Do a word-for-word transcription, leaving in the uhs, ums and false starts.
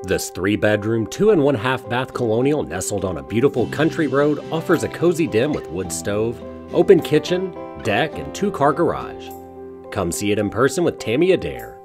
This three-bedroom, two and one-half bath colonial nestled on a beautiful country road offers a cozy den with wood stove, open kitchen, deck, and two-car garage. Come see it in person with Tammi Adair.